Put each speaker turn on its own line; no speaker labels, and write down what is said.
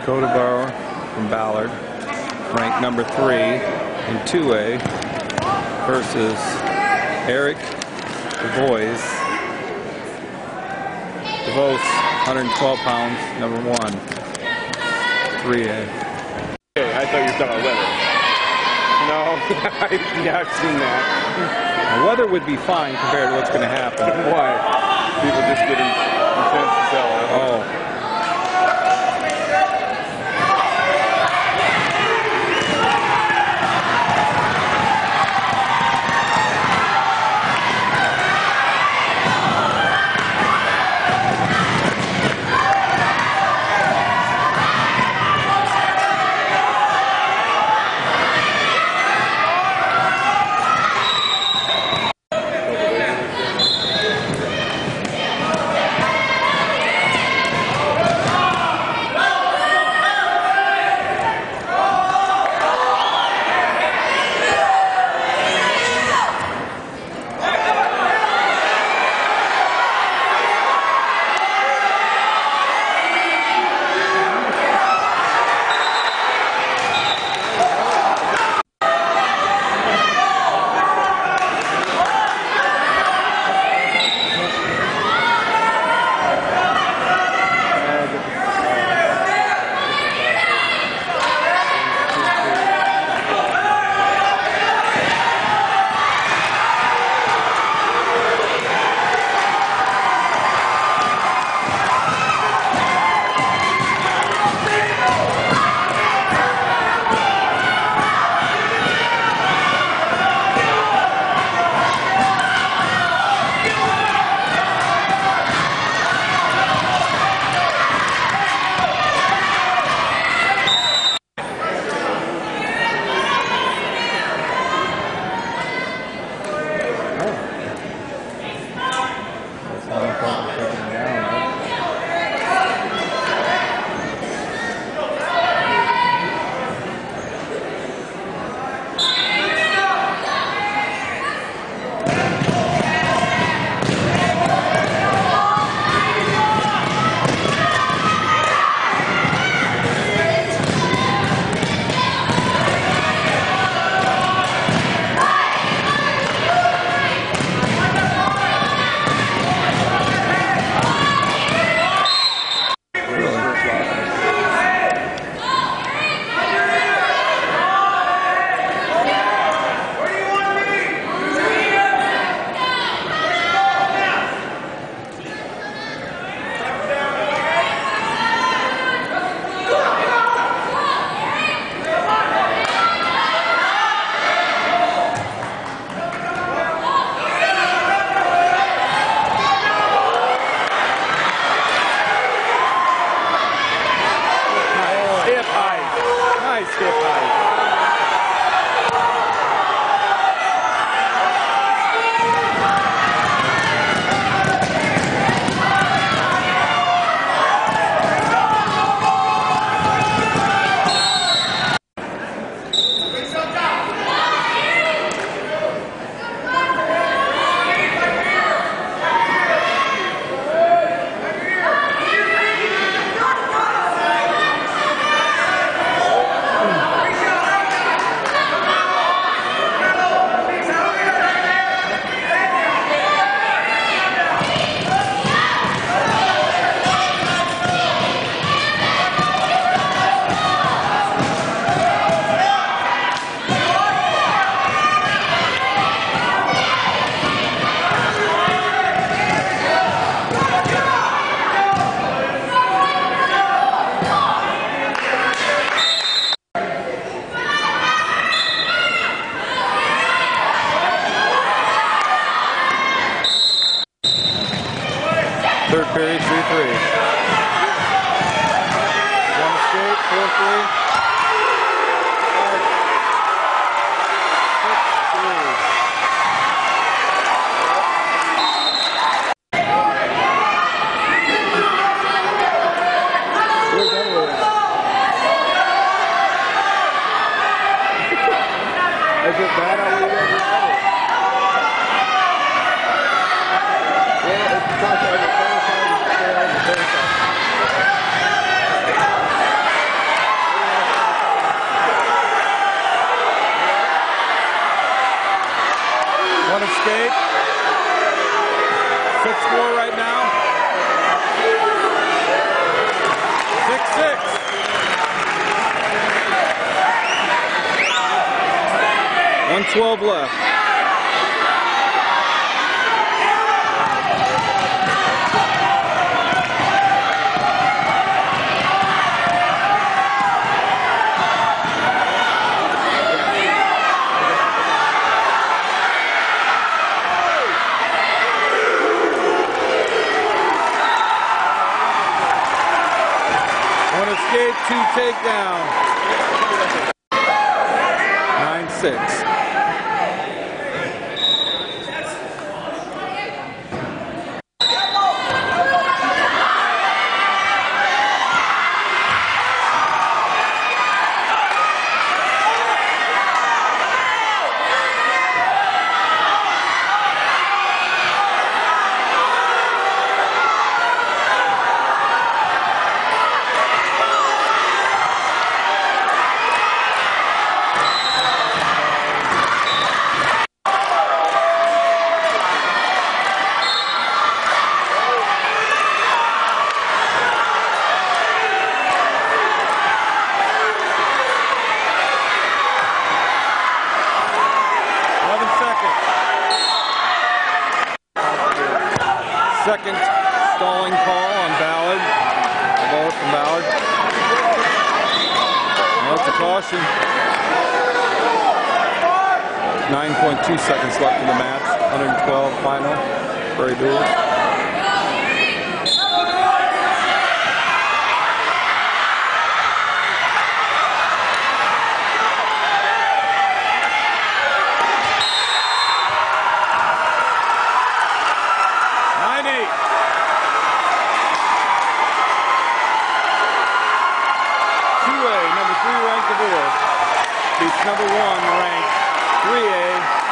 Dakota Bauer from Ballard, ranked number 3 in 2A, versus Eric DeVos. DeVos, 112 pounds, number 1, 3A.
Okay, I thought you were talking about weather. No, yeah, I've seen that.
The weather would be fine compared to what's going to happen.
Why? People just getting intense to sell.
Oh. One escape. 6-4 right now. 6-6. 1:12 left. One escape, 2 takedown. 9-6. Second stalling call on Ballard. The ball from Ballard. That's a caution. 9.2 seconds left in the match. 112 final. Very duel. Number 3 ranked Devore beats number 1 ranked 3A